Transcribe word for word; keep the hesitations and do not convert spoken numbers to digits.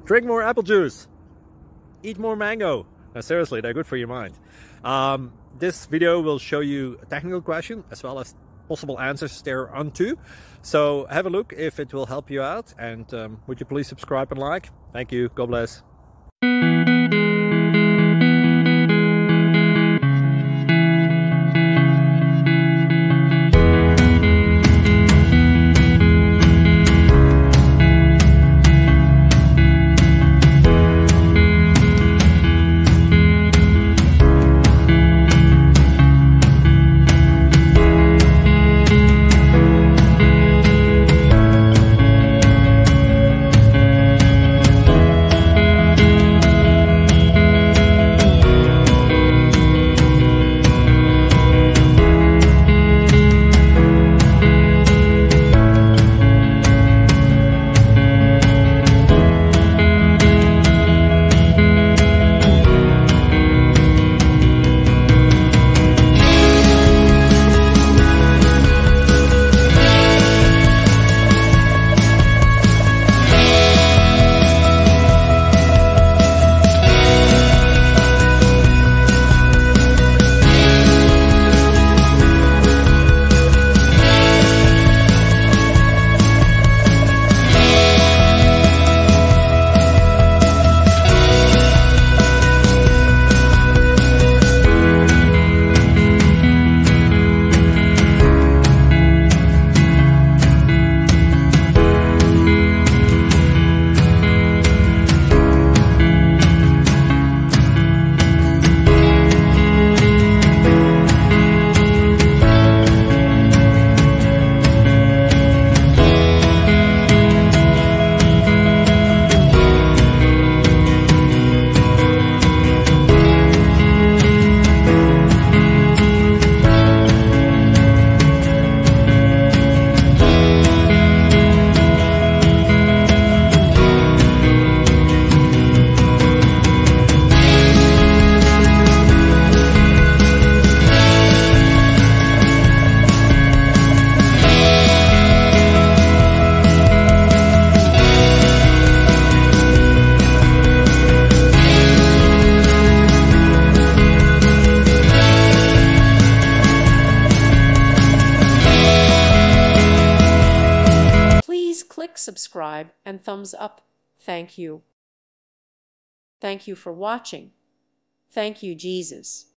Drink more apple juice. Eat more mango. No, seriously, they're good for your mind. Um, this video will show you a technical question as well as possible answers thereunto. So have a look if it will help you out, and um, would you please subscribe and like? Thank you. God bless. Click subscribe and thumbs up. Thank you. Thank you for watching. Thank you, Jesus.